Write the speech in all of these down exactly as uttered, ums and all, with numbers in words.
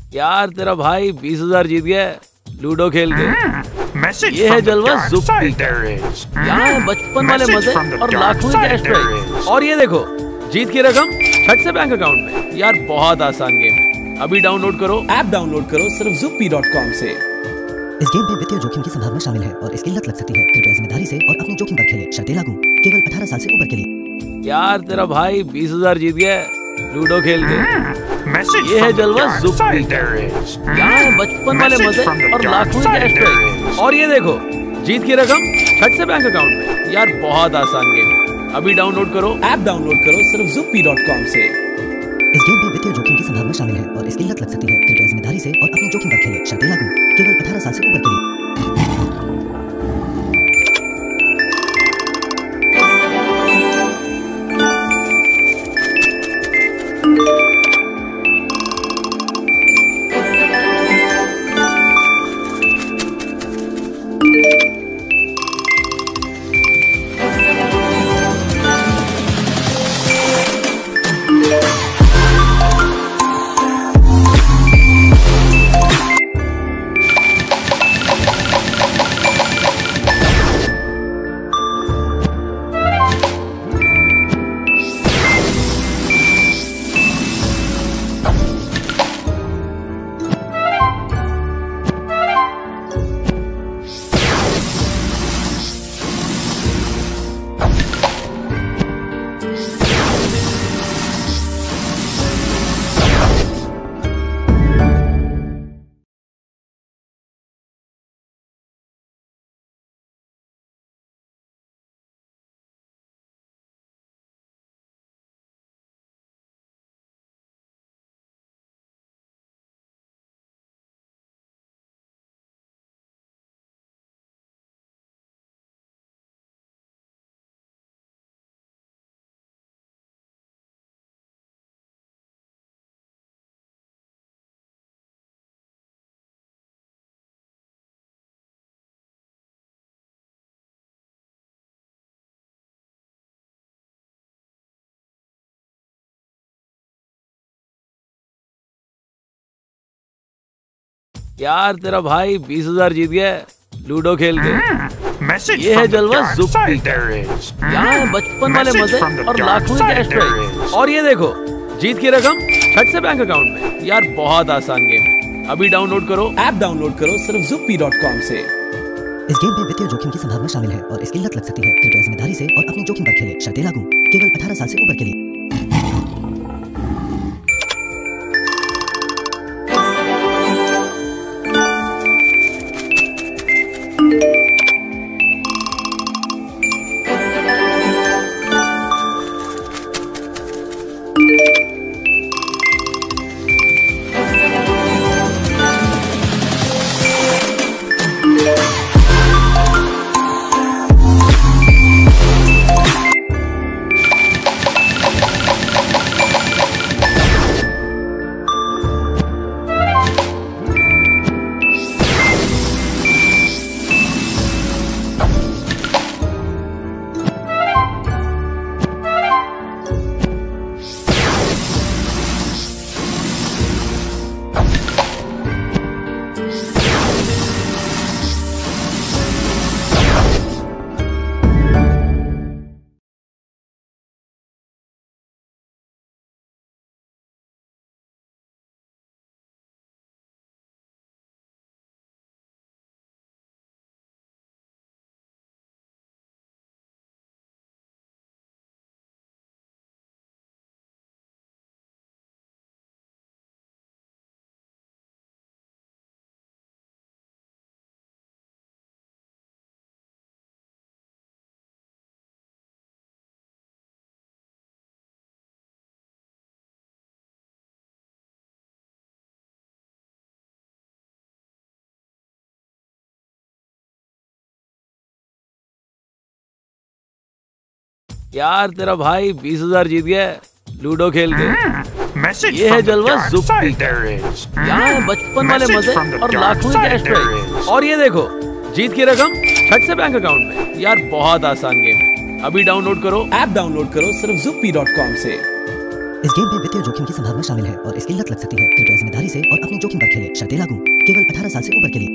यार तेरा भाई बीस हजार जीत गया लूडो खेल के। Message ये है from the जलवा dark जुप्पी side का। there is. यहाँ है बचपन वाले Message मजे from the और dark लाखों side cash there prize. is. और ये देखो जीत की रकम छठ से बैंक अकाउंट में। यार बहुत आसान गेम है, अभी डाउनलोड करो। ऐप डाउनलोड करो सिर्फ जुप्पी डॉट कॉम से। इस गेम में वित्तीय जोखिम की संभावना शामिल है और इसकी लत लग सकती है। कृपया जिम्मेदारी से और अपने जोखिम पर खेलें। शर्तें लागू केवल अठारह साल से ऊपर के लिए। यार तेरा भाई बीस हजार जीत गया लूडो खेल के। Message ये है from the जलवा dark जुप्पी side का। there is. यहाँ है बचपन वाले Message मजे from the और dark लाखों side cash there prize. is. और ये देखो जीत की रकम छठ से बैंक अकाउंट में। यार बहुत आसान गेम है, अभी डाउनलोड करो। ऐप डाउनलोड करो सिर्फ जुप्पी डॉट कॉम से। इस गेम में वित्तीय जोखिम की संभावना शामिल है और इसकी लत लग सकती है। कृपया जिम्मेदारी से और अपने जोखिम पर खेलें। शर्तें लागू केवल अठारह साल से ऊपर के लिए। यार तेरा भाई बीस हजार जीत गया लूडो खेल के। Message ये है from the जलवा dark जुप्पी side का। there is. यहाँ है बचपन वाले Message मजे from the और dark लाखों side cash there prize. is. और ये देखो जीत की रकम छठ से बैंक अकाउंट में। यार बहुत आसान गेम है, अभी डाउनलोड करो। ऐप डाउनलोड करो सिर्फ जुप्पी डॉट कॉम से। इस गेम में वित्तीय जोखिम की संभावना शामिल है और इसकी लत लग सकती है। कृपया जिम्मेदारी से और अपने जोखिम पर खेलें। शर्तें लागू केवल अठारह साल से ऊपर के लिए। यार तेरा भाई बीस हजार जीत गया लूडो खेल के। Message ये है from the जलवा dark जुप्पी side का। there is. यहाँ है बचपन वाले Message मजे from the और dark लाखों side cash there prize. is. और ये देखो जीत की रकम छठ से बैंक अकाउंट में। यार बहुत आसान गेम है, अभी डाउनलोड करो। ऐप डाउनलोड करो सिर्फ जुप्पी डॉट कॉम से। इस गेम में वित्तीय जोखिम की संभावना शामिल है और इसकी लत लग सकती है। कृपया जिम्मेदारी से और अपने जोखिम पर खेलें। शर्तें लागू, केवल अठारह साल से ऊपर के लिए।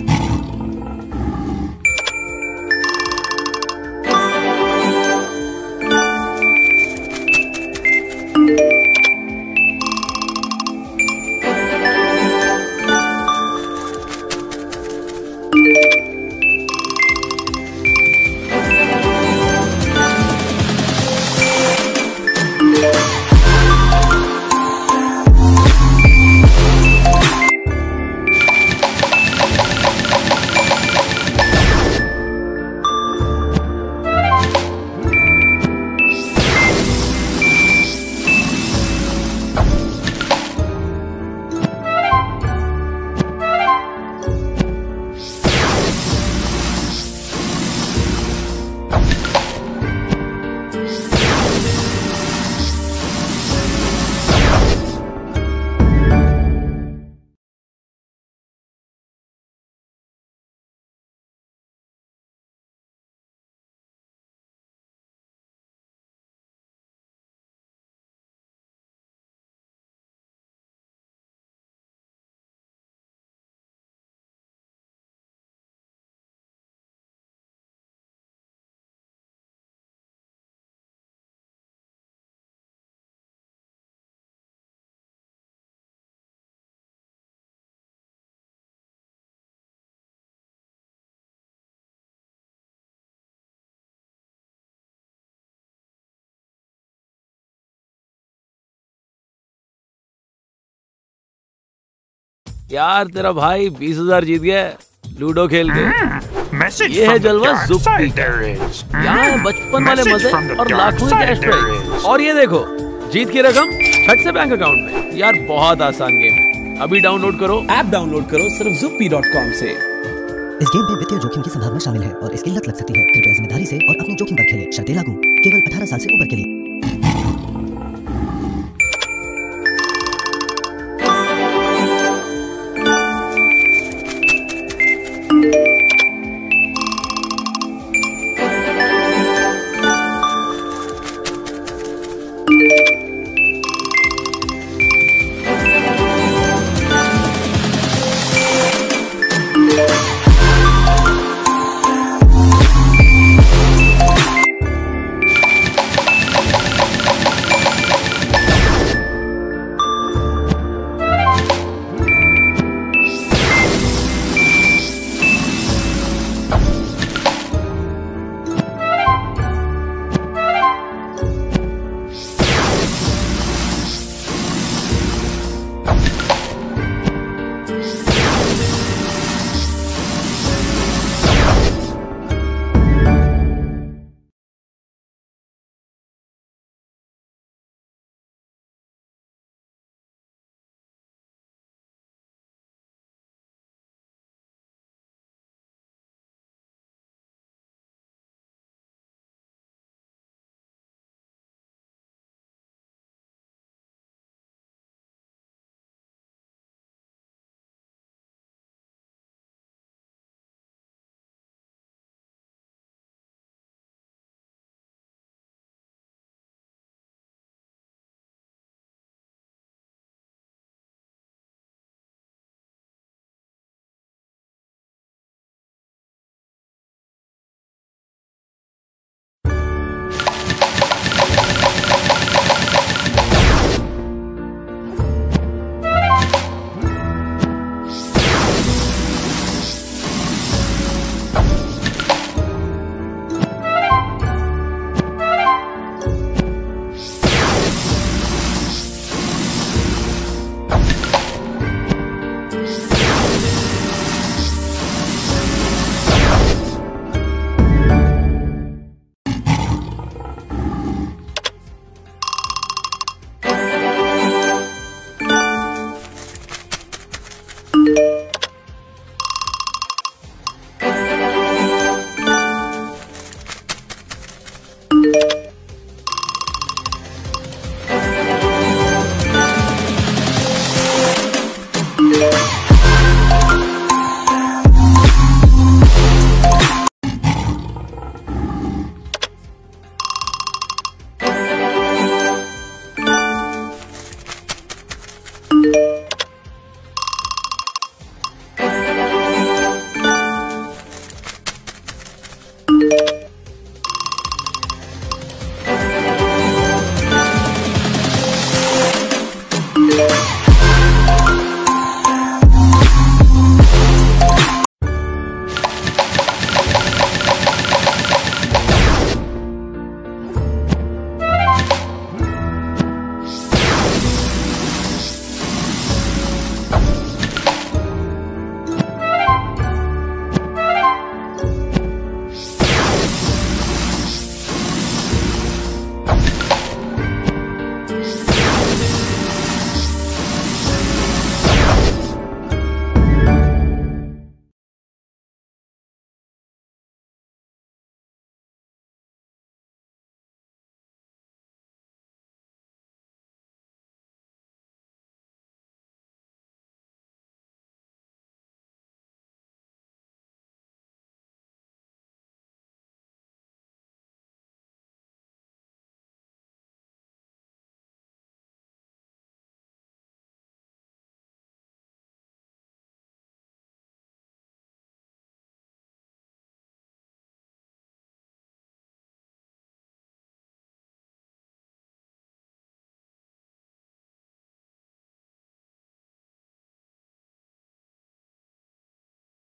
यार तेरा भाई बीस हजार जीत गया लूडो खेल के। Message ये है from the जलवा dark ज़ुप्पी side का। there is. यहाँ है बचपन वाले Message मजे from the और dark लाखों side cash there prize. is. और ये देखो जीत की रकम छठ से बैंक अकाउंट में। यार बहुत आसान गेम है, अभी डाउनलोड करो। ऐप डाउनलोड करो सिर्फ zuppy डॉट कॉम से। इस गेम में वित्तीय जोखिम की संभावना शामिल है और इसकी लत लग सकती है। कृपया जिम्मेदारी से और अपने जोखिम पर खेलें। शर्तें लागू, केवल अठारह साल से ऊपर के लिए। you